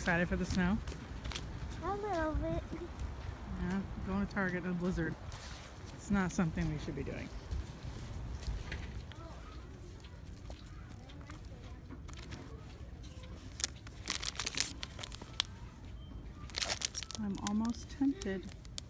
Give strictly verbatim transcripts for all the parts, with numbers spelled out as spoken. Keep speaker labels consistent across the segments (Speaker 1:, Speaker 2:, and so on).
Speaker 1: excited for the snow?
Speaker 2: A little bit.
Speaker 1: Yeah, going to Target in a blizzard. It's not something we should be doing. I'm almost tempted.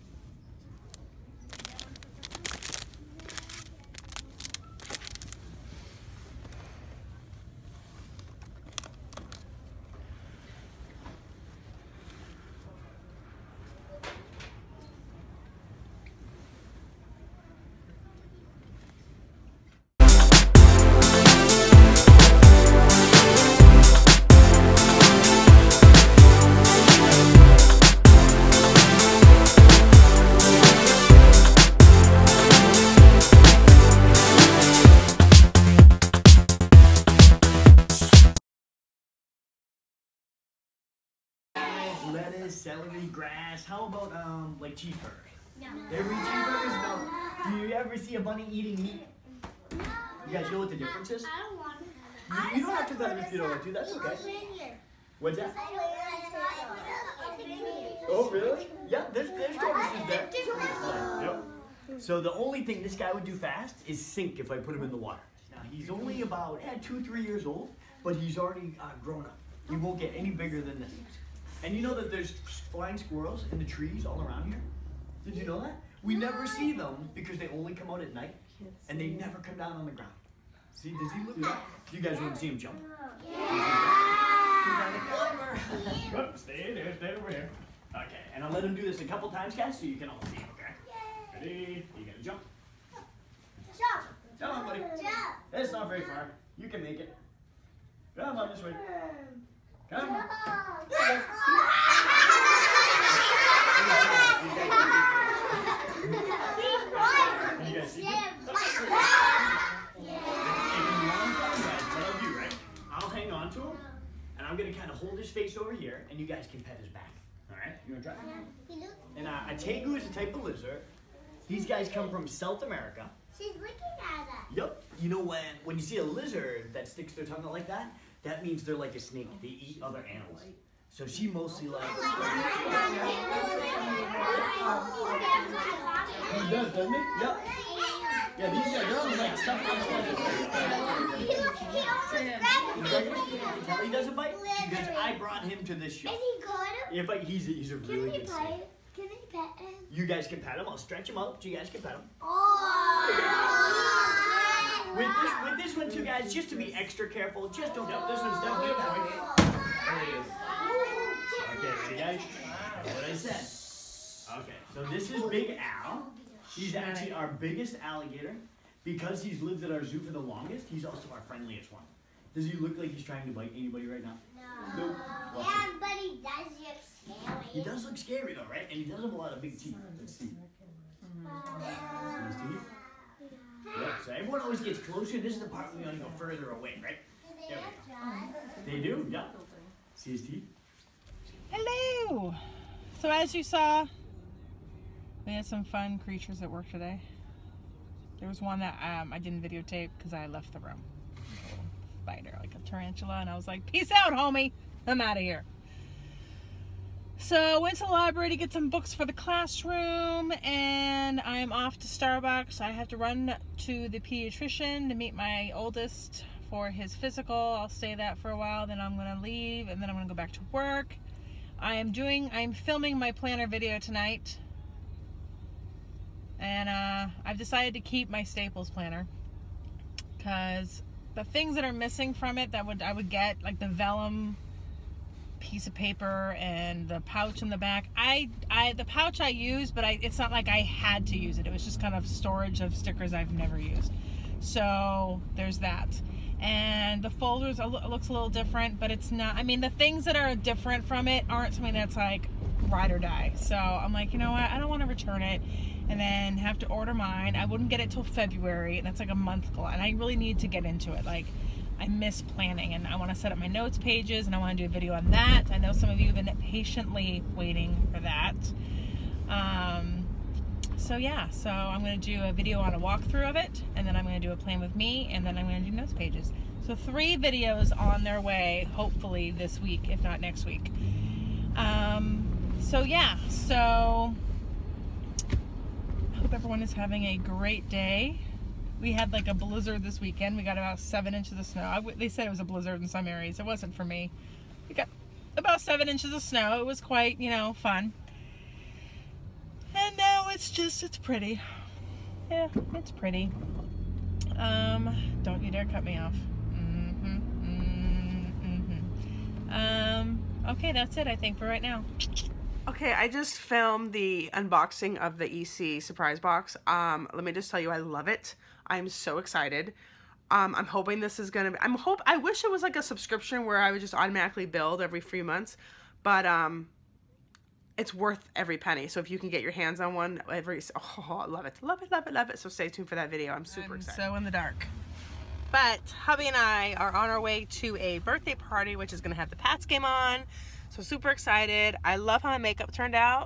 Speaker 3: Lettuce, celery, grass. How about um like cheeseburgers? No. Every cheeseburgers? No. Do you ever see a bunny eating meat? You guys know what the difference is?
Speaker 2: I don't want to.
Speaker 3: You, you don't have to let them if you don't want to. That's okay. What's that? Oh really? Yeah, there's there's tortoises there. Yep. So the only thing this guy would do fast is sink if I put him in the water. Now he's only about eh, two, three years old, but he's already uh, grown up. He won't get any bigger than this. And you know that there's flying squirrels in the trees all around here? Did you know that? We never see them because they only come out at night, and they never come down on the ground. See, does he look like that? You guys want to see him jump? Yeah. Whoop, stay there, stay over here. Okay, and I'll let him do this a couple times, guys, so you can all see, okay? Ready? You gotta jump.
Speaker 2: Jump.
Speaker 3: Come on, buddy.
Speaker 2: Jump.
Speaker 3: It's not very far. You can make it. Come on this way. Come on. You guys see it? I'll hang on to him, and I'm gonna kind of hold his face over here, and you guys can pet his back. All right? You wanna try? And uh, a tegu is a type of lizard. These guys come from South America.
Speaker 2: She's looking at us.
Speaker 3: Yep. You know when when you see a lizard that sticks their tongue out like that, that means they're like a snake. They eat other animals. So she mostly likes. He does, doesn't he? Yep. Yeah, these are girls like stuff. He doesn't bite because I brought him to this show.
Speaker 2: Is he good?
Speaker 3: Yeah, but he's a, he's a really good snake.
Speaker 2: Can we pet him?
Speaker 3: You guys can pet him. I'll stretch him out. You guys can pet him.
Speaker 2: Oh.
Speaker 3: With this, with this one too, guys, just to be extra careful, just don't. Yep, this one's definitely going. There it is. Okay, ready, guys? That's what I said. Okay, so this is Big Al. He's actually our biggest alligator. Because he's lived at our zoo for the longest, he's also our friendliest one. Does he look like he's trying to bite anybody right now?
Speaker 2: No.
Speaker 3: Nope.
Speaker 2: Yeah, but he does look scary.
Speaker 3: He does look scary though, right? And he does have a lot of big teeth. Let's see. His teeth? Yeah, so everyone always gets closer. This is the part we want to go further away, right? There we go. They do, yeah. See his teeth?
Speaker 1: Hello! So as you saw, we had some fun creatures at work today. There was one that um, I didn't videotape because I left the room. A little spider, like a tarantula, and I was like, peace out, homie! I'm out of here. So I went to the library to get some books for the classroom, and I'm off to Starbucks. I have to run to the pediatrician to meet my oldest for his physical. I'll stay that for a while, then I'm gonna leave, and then I'm gonna go back to work. I am doing, I'm filming my planner video tonight. And uh, I've decided to keep my Staples planner because the things that are missing from it that would I would get, like the vellum piece of paper and the pouch in the back. I, I the pouch I use, but I, it's not like I had to use it. It was just kind of storage of stickers I've never used. So there's that. And the folders are, looks a little different, but it's not. I mean, the things that are different from it aren't something that's like ride or die. So I'm like, you know what? I don't want to return it and then have to order mine. I wouldn't get it till February, and that's like a month ago, and I really need to get into it. Like, I miss planning, and I want to set up my notes pages, and I want to do a video on that. I know some of you have been patiently waiting for that. Um, so yeah, so I'm going to do a video on a walkthrough of it, and then I'm going to do a plan with me, and then I'm going to do notes pages. So three videos on their way, hopefully this week, if not next week. Um, so yeah, so I hope everyone is having a great day. We had like a blizzard this weekend. We got about seven inches of snow. I w they said it was a blizzard in some areas. It wasn't for me. We got about seven inches of snow. It was quite, you know, fun. And now it's just, it's pretty. Yeah, it's pretty. Um, don't you dare cut me off. Mm-hmm, mm-hmm. Um, okay, that's it, I think, for right now.
Speaker 4: Okay, I just filmed the unboxing of the E C surprise box. Um, let me just tell you, I love it. I'm so excited. Um, I'm hoping this is gonna be, I'm hope, I wish it was like a subscription where I would just automatically build every few months, but, um, it's worth every penny. So if you can get your hands on one every, oh, I love it, love it, love it, love it. So stay tuned for that video. I'm super
Speaker 1: I'm
Speaker 4: excited.
Speaker 1: so in the dark.
Speaker 4: But hubby and I are on our way to a birthday party, which is gonna have the Pats game on. So super excited. I love how my makeup turned out.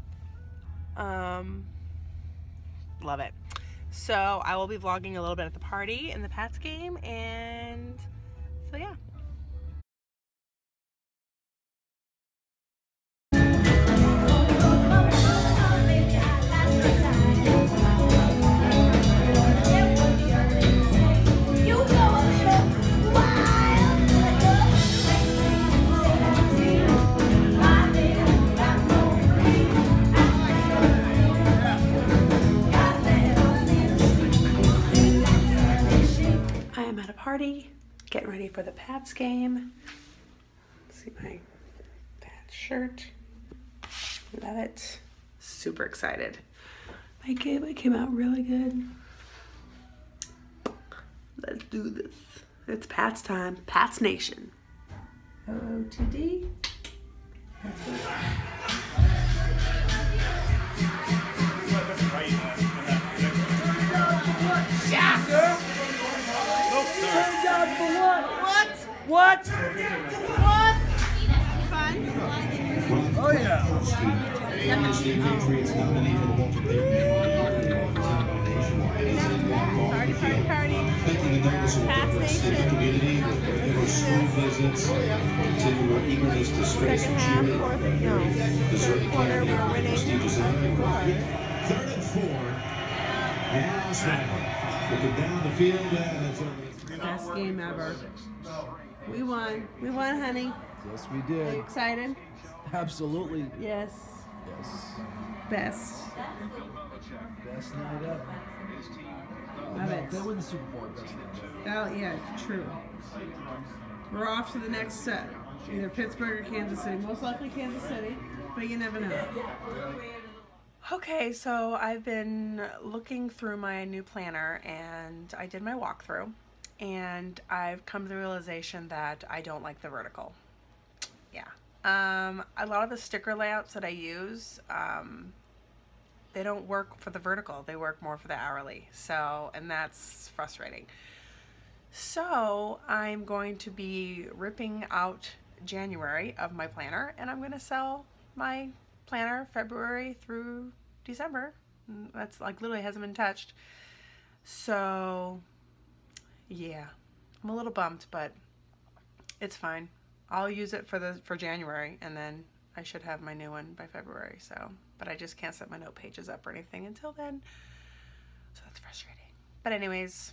Speaker 4: Um, love it. So I will be vlogging a little bit at the party and the Pats game, and so yeah. Party, getting ready for the Pats game. See my Pats shirt. Love it. Super excited. My game it came out really good. Let's do this. It's Pats time. Pats Nation. O O T D. That's what yeah, sir. Turns out for what? What? What? What? Fun?
Speaker 5: Oh yeah.
Speaker 4: Party, party, party. Pats Nation. Second half, fourth, no. Third quarter, we're winning.
Speaker 5: Third and four. Now Snyder. Looking down the field, and it's only.
Speaker 4: Best game ever. We won. We won, honey.
Speaker 5: Yes, we
Speaker 4: Are
Speaker 5: did.
Speaker 4: you excited?
Speaker 5: Absolutely.
Speaker 4: Yes.
Speaker 5: Yes.
Speaker 4: Best.
Speaker 5: Best night ever.
Speaker 4: Love
Speaker 5: No,
Speaker 4: it.
Speaker 5: if they win the Super Bowl, best night ever.
Speaker 4: Oh, yeah, true. We're off to the next set. Either Pittsburgh or Kansas City. Most likely Kansas City, but you never know. Okay, so I've been looking through my new planner and I did my walkthrough, and I've come to the realization that I don't like the vertical. Yeah. Um, a lot of the sticker layouts that I use, um, they don't work for the vertical. They work more for the hourly. So, and that's frustrating. So I'm going to be ripping out January of my planner, and I'm going to sell my planner February through December. That's like literally hasn't been touched. So yeah, I'm a little bummed, but it's fine. I'll use it for the for January, and then I should have my new one by February. So, but I just can't set my note pages up or anything until then. So that's frustrating. But anyways,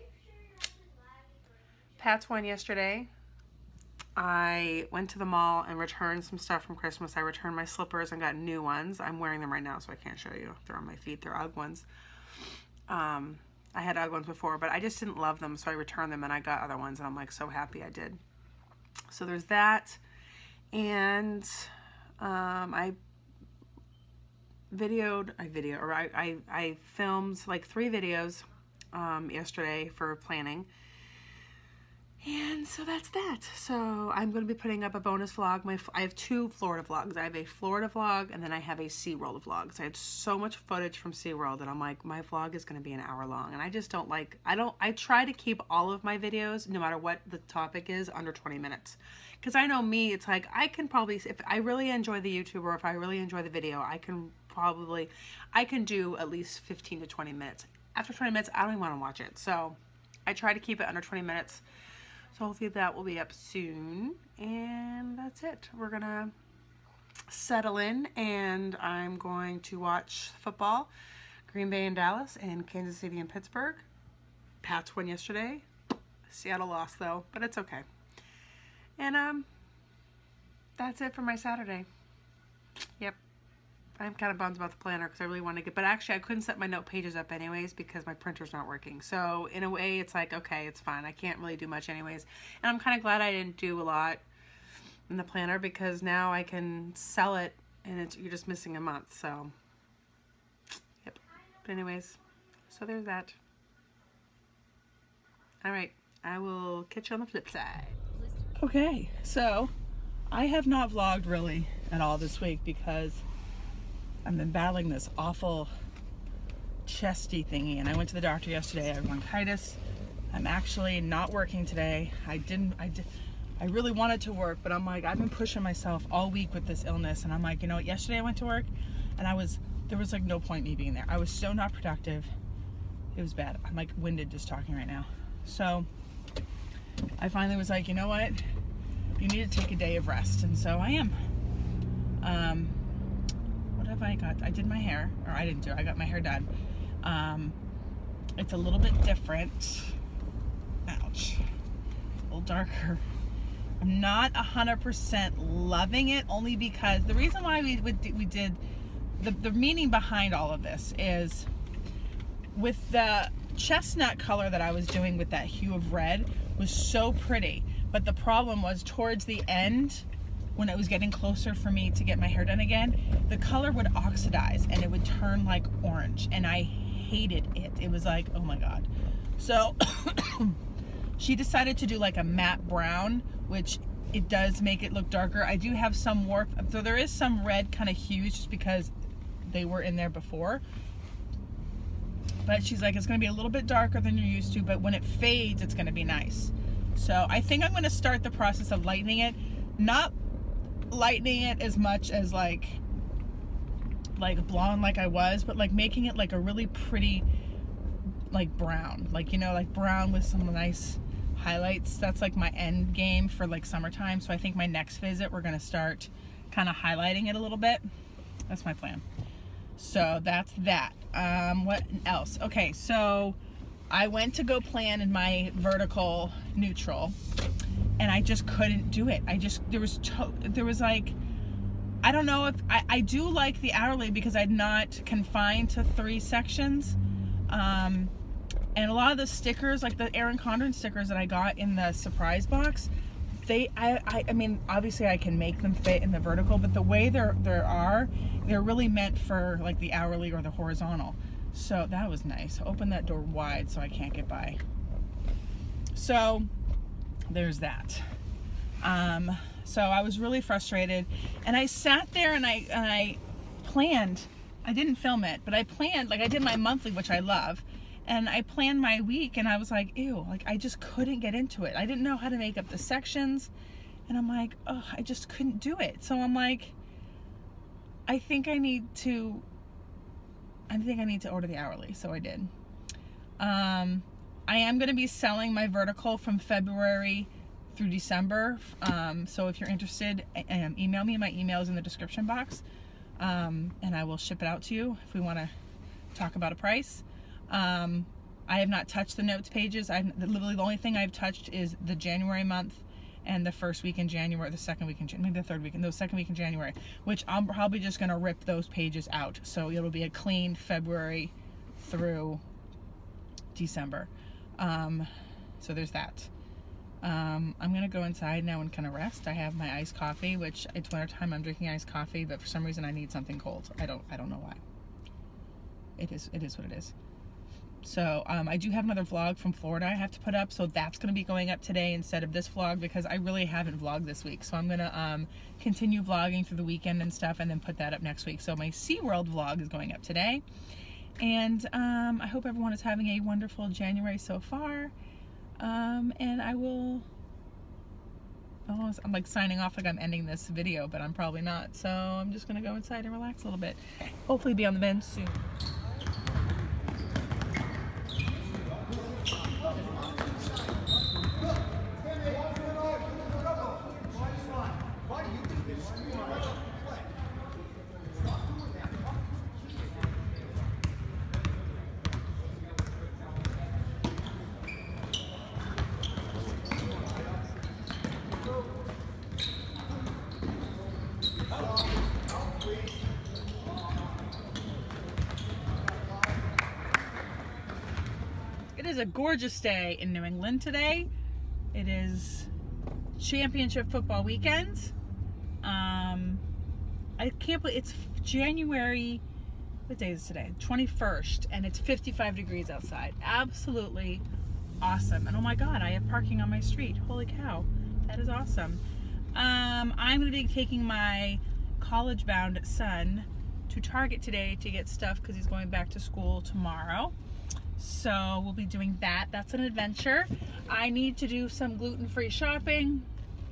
Speaker 4: Pats won yesterday. I went to the mall and returned some stuff from Christmas. I returned my slippers and got new ones. I'm wearing them right now, so I can't show you. They're on my feet. They're Ugg ones. Um, I had Ugg ones before, but I just didn't love them, so I returned them and I got other ones, and I'm like so happy I did. So there's that. And um, I videoed, I video, or I, I, I filmed like three videos um, yesterday for planning. And so that's that. So I'm going to be putting up a bonus vlog. My I have two Florida vlogs. I have a Florida vlog, and then I have a SeaWorld vlog. So I had so much footage from SeaWorld that I'm like, my vlog is going to be an hour long. And I just don't like, I don't, I try to keep all of my videos, no matter what the topic is, under twenty minutes. Because I know me, it's like, I can probably, if I really enjoy the YouTube, or if I really enjoy the video, I can probably, I can do at least fifteen to twenty minutes. After twenty minutes, I don't even want to watch it. So I try to keep it under twenty minutes. So hopefully that will be up soon. And that's it. We're gonna settle in and I'm going to watch football. Green Bay and Dallas and Kansas City and Pittsburgh. Pats won yesterday. Seattle lost though, but it's okay. And um, that's it for my Saturday. Yep. I'm kind of bummed about the planner because I really want to get, but actually I couldn't set my note pages up anyways because my printer's not working. So in a way it's like, okay, it's fine. I can't really do much anyways. And I'm kind of glad I didn't do a lot in the planner because now I can sell it and it's, you're just missing a month. So, yep. But anyways, so there's that. All right. I will catch you on the flip side. Okay, so I have not vlogged really at all this week because I've been battling this awful chesty thingy, and I went to the doctor yesterday. I have bronchitis. I'm actually not working today. I didn't, I did, I really wanted to work, but I'm like, I've been pushing myself all week with this illness, and I'm like, you know what, yesterday I went to work, and I was, there was like no point me being there. I was so not productive. It was bad. I'm like winded just talking right now. So I finally was like, you know what? You need to take a day of rest. And so I am. Um, what have I got? I did my hair. Or I didn't do it. I got my hair done. Um, it's a little bit different. Ouch. A little darker. I'm not one hundred percent loving it only because the reason why we, we did, the, the meaning behind all of this is with the chestnut color that I was doing with that hue of red was so pretty, but the problem was towards the end when it was getting closer for me to get my hair done again, the color would oxidize and it would turn like orange, and I hated it. It was like, oh my god. So she decided to do like a matte brown, which it does make it look darker. I do have some warp, so there is some red kind of hues just because they were in there before. But she's like, it's going to be a little bit darker than you're used to, but when it fades, it's going to be nice. So I think I'm going to start the process of lightening it. Not lightening it as much as like, like blonde like I was, but like making it like a really pretty, like brown. Like, you know, like brown with some nice highlights. That's like my end game for like summertime. So I think my next visit, we're going to start kind of highlighting it a little bit. That's my plan. So that's that. Um, what else? Okay, so I went to go plan in my vertical neutral, and I just couldn't do it. I just, there was, to, there was like, I don't know if, I, I do like the hourly because I'm not confined to three sections. Um, and a lot of the stickers, like the Erin Condren stickers that I got in the surprise box, they, I, I, I mean, obviously I can make them fit in the vertical, but the way there, there are, they're really meant for like the hourly or the horizontal. So that was nice. Open that door wide so I can't get by. So there's that. Um, so I was really frustrated, and I sat there and I, and I planned, I didn't film it, but I planned, like I did my monthly, which I love. And I planned my week, and I was like, ew, like I just couldn't get into it. I didn't know how to make up the sections, and I'm like, oh, I just couldn't do it. So I'm like, I think I need to, I think I need to order the hourly. So I did. Um, I am going to be selling my vertical from February through December. Um, so if you're interested, um, email me. My email is in the description box, um, and I will ship it out to you if we want to talk about a price. Um, I have not touched the notes pages. I've literally the only thing I've touched is the January month and the first week in January, the second week in January, maybe the third week, and the second week in January, which I'm probably just going to rip those pages out. So it'll be a clean February through December. Um, so there's that. Um, I'm going to go inside now and kind of rest. I have my iced coffee, which it's winter time. I'm drinking iced coffee, but for some reason I need something cold. I don't, I don't know why. It is, it is what it is. So um, I do have another vlog from Florida I have to put up, so that's going to be going up today instead of this vlog because I really haven't vlogged this week. So I'm going to um, continue vlogging through the weekend and stuff and then put that up next week. So my SeaWorld vlog is going up today. And um, I hope everyone is having a wonderful January so far. Um, and I will, oh, I'm like signing off like I'm ending this video, but I'm probably not. So I'm just going to go inside and relax a little bit. Hopefully be on the mend soon.
Speaker 1: is a gorgeous day in New England today. It is championship football weekend. Um, I can't believe it's January, what day is today? twenty-first, and it's fifty-five degrees outside. Absolutely awesome. And oh my God, I have parking on my street. Holy cow, that is awesome. Um, I'm going to be taking my college-bound son to Target today to get stuff because he's going back to school tomorrow. So we'll be doing that. That's an adventure. I need to do some gluten-free shopping.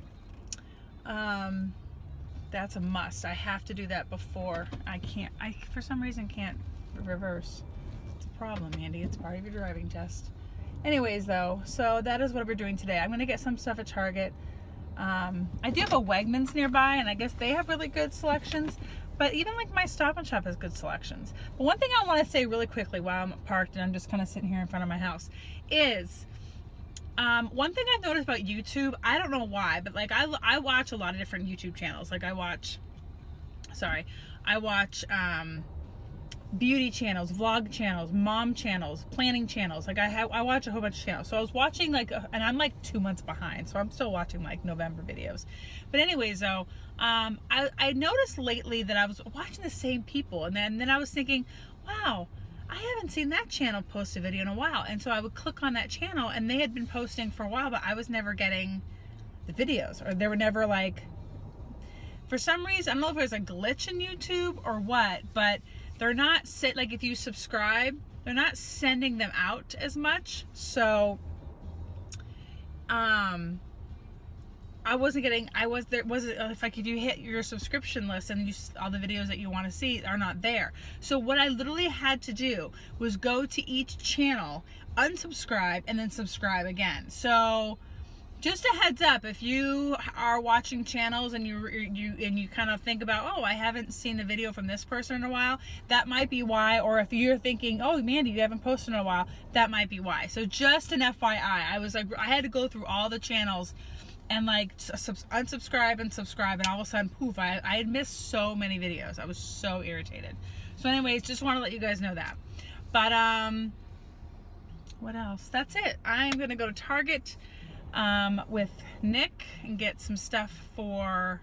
Speaker 1: Um, that's a must. I have to do that before. I can't, I for some reason can't reverse. It's a problem, Andy. It's part of your driving test. Anyways though, so that is what we're doing today. I'm going to get some stuff at Target. Um, I do have a Wegmans nearby, and I guess they have really good selections. But even like my Stop and Shop has good selections. But one thing I want to say really quickly while I'm parked and I'm just kind of sitting here in front of my house is um, one thing I've noticed about YouTube, I don't know why, but like I, I watch a lot of different YouTube channels. Like I watch, sorry, I watch um, beauty channels, vlog channels, mom channels, planning channels. Like I have, I watch a whole bunch of channels. So I was watching like, a, and I'm like two months behind, so I'm still watching like November videos. But anyways though, um, I, I noticed lately that I was watching the same people, and then, then I was thinking, wow, I haven't seen that channel post a video in a while. And so I would click on that channel, and they had been posting for a while, but I was never getting the videos, or they were never like, for some reason, I don't know if it was a glitch in YouTube or what, but they're not sit like if you subscribe, they're not sending them out as much. So um I wasn't getting I was there wasn't if like if you hit your subscription list and you all the videos that you want to see are not there. So what I literally had to do was go to each channel, unsubscribe, and then subscribe again. So just a heads up, if you are watching channels and you you and you kind of think about, oh, I haven't seen a video from this person in a while, that might be why. Or if you're thinking, oh, Mandy, you haven't posted in a while, that might be why. So just an F Y I, I was like, I had to go through all the channels and like unsubscribe and subscribe, and all of a sudden, poof, I, I had missed so many videos. I was so irritated. So anyways, just want to let you guys know that. But um, what else? That's it. I'm gonna go to Target um, with Nick and get some stuff for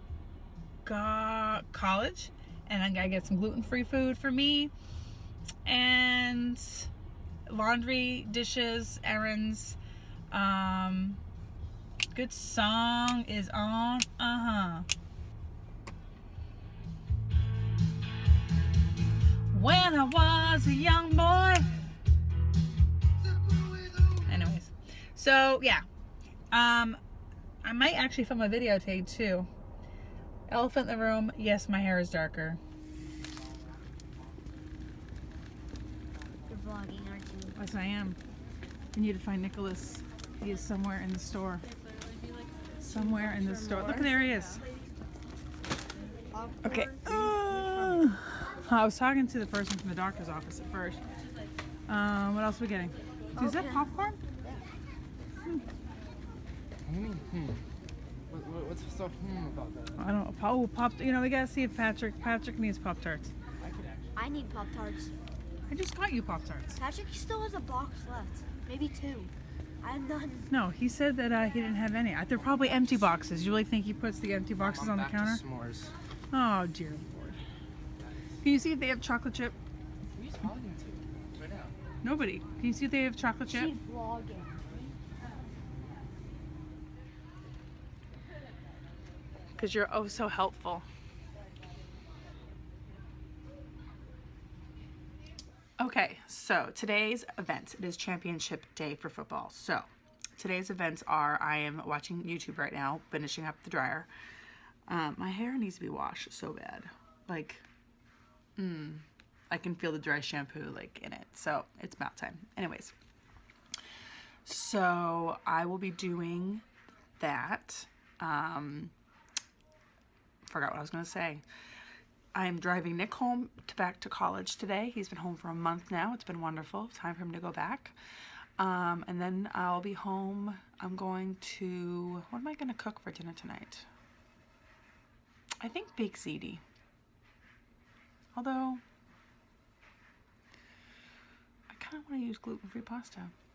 Speaker 1: go college, and I'm gonna get some gluten-free food for me, and laundry, dishes, errands. Um, good song is on. Uh-huh. When I was a young boy. Anyways, so yeah. Um, I might actually film a video today too. Elephant in the room. Yes, my hair is darker.
Speaker 2: You're vlogging, aren't you?
Speaker 1: Yes, I am. I need to find Nicholas. He is somewhere in the store. Somewhere in the store. Look, there he is. Okay. Uh, I was talking to the person from the doctor's office at first. Um, what else are we getting? Is that popcorn? Hmm.
Speaker 6: Hmm. What, what's so hmm about that?
Speaker 1: I don't know. Oh, pop. You know, we gotta see if Patrick. Patrick needs Pop Tarts.
Speaker 2: I need Pop Tarts.
Speaker 1: I just got you Pop Tarts.
Speaker 2: Patrick still has a box left. Maybe two. I have none.
Speaker 1: No, he said that uh, he didn't have any. They're probably empty boxes. You really think he puts the empty boxes on the counter?
Speaker 6: S'mores.
Speaker 1: Oh dear Lord. Can you see if they have chocolate chip?
Speaker 6: Who are you talking to right now?
Speaker 1: Nobody. Can you see if they have chocolate chip?
Speaker 2: She's vlogging.
Speaker 1: Because you're oh so helpful. Okay, so today's events, it is championship day for football. So today's events are, I am watching YouTube right now, finishing up the dryer. Um, my hair needs to be washed so bad. Like, mm, I can feel the dry shampoo like in it. So it's about time. Anyways, so I will be doing that. Um, forgot what I was going to say. I'm driving Nick home to back to college today. He's been home for a month now. It's been wonderful. Time for him to go back. Um, and then I'll be home. I'm going to, what am I going to cook for dinner tonight? I think baked ziti. Although, I kind of want to use gluten-free pasta.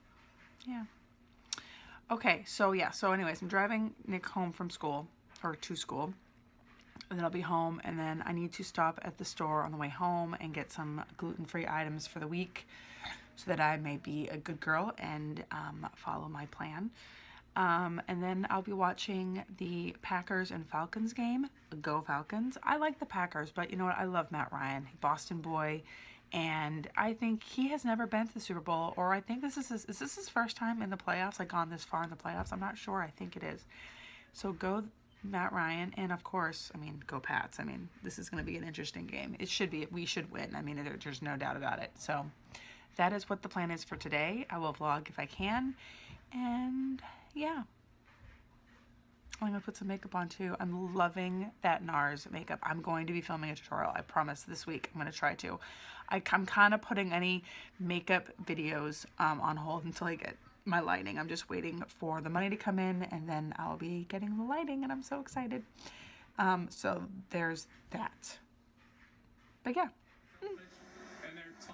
Speaker 4: yeah. Okay, so yeah, so anyways, I'm driving Nick home from school, or to school, and then I'll be home, and then I need to stop at the store on the way home and get some gluten-free items for the week so that I may be a good girl and um, follow my plan. Um, and then I'll be watching the Packers and Falcons game. Go Falcons. I like the Packers, but you know what? I love Matt Ryan, Boston boy. And I think he has never been to the Super Bowl, or I think this is his, is this his first time in the playoffs, like gone this far in the playoffs? I'm not sure. I think it is. So go Matt Ryan, and of course, I mean, go Pats. I mean, this is going to be an interesting game. It should be. We should win. I mean, there, there's no doubt about it. So that is what the plan is for today. I will vlog if I can, and yeah. I'm going to put some makeup on too. I'm loving that NARS makeup. I'm going to be filming a tutorial, I promise, this week. I'm going to try to. I, I'm kind of putting any makeup videos um, on hold until I get my lighting. I'm just waiting for the money to come in, and then I'll be getting the lighting, and I'm so excited. Um, so there's that. But yeah. Mm.
Speaker 5: And they're tough.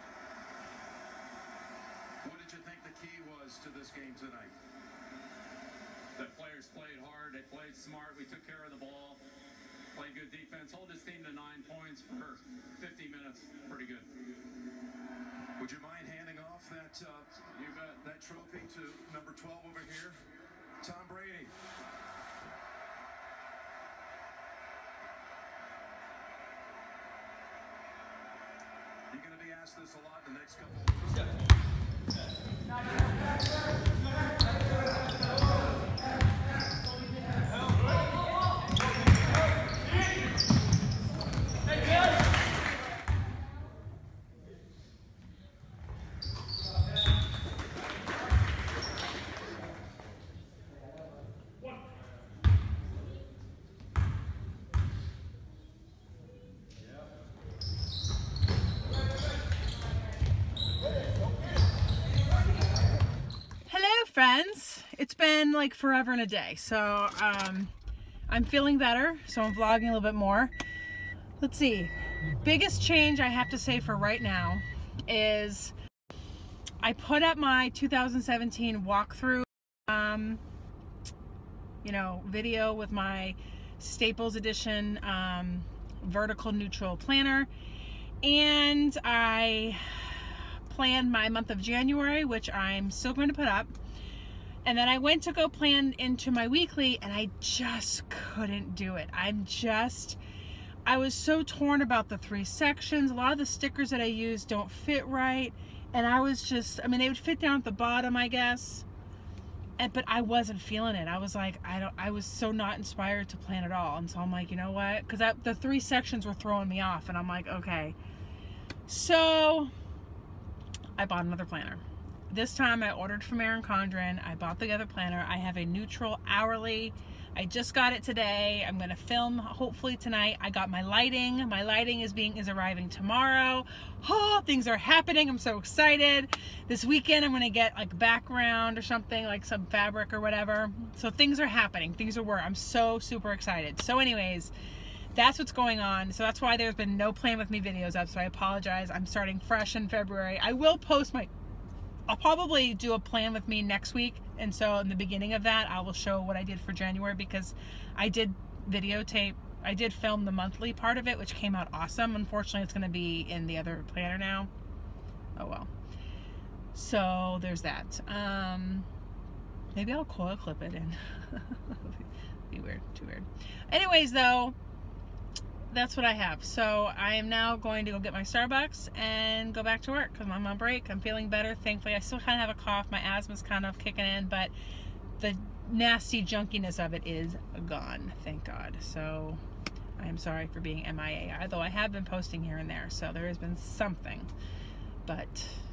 Speaker 5: What did you think the key was to this game tonight? The players played hard, they played smart, we took care of the ball, played good defense, hold this team to nine points for fifty minutes, pretty good. Would you mind handing off that uh, you bet. that trophy to number twelve over here, Tom Brady? You're going to be asked this a lot the next couple of weeks.
Speaker 1: Friends, it's been like forever and a day, so um I'm feeling better, so I'm vlogging a little bit more. Let's see, biggest change I have to say for right now is I put up my two thousand seventeen walkthrough um you know video with my Staples edition um vertical neutral planner, and I planned my month of January, which I'm still going to put up. And then I went to go plan into my weekly, and I just couldn't do it. I'm just, I was so torn about the three sections. A lot of the stickers that I use don't fit right. And I was just, I mean, they would fit down at the bottom, I guess. And, but I wasn't feeling it. I was like, I don't, I was so not inspired to plan at all. And so I'm like, you know what? Because the three sections were throwing me off. And I'm like, okay. So I bought another planner. This time I ordered from Erin Condren. I bought the other planner. I have a neutral hourly. I just got it today. I'm gonna film hopefully tonight. I got my lighting. My lighting is being is arriving tomorrow. Oh, things are happening. I'm so excited. This weekend I'm gonna get like background or something, like some fabric or whatever. So things are happening. Things are work. I'm so super excited. So anyways, that's what's going on. So that's why there's been no Plan With Me videos up. So I apologize. I'm starting fresh in February. I will post my I'll probably do a Plan With Me next week, and so in the beginning of that I will show what I did for January, because I did videotape, I did film the monthly part of it, which came out awesome. Unfortunately it's going to be in the other planner now. Oh well. So there's that. Um, maybe I'll coil clip it in. Be weird, too weird. Anyways though, that's what I have. So I am now going to go get my Starbucks and go back to work because I'm on break. I'm feeling better, thankfully. I still kind of have a cough. My asthma's kind of kicking in, but the nasty junkiness of it is gone, thank God. So I am sorry for being M I A, although I have been posting here and there, so there has been something. But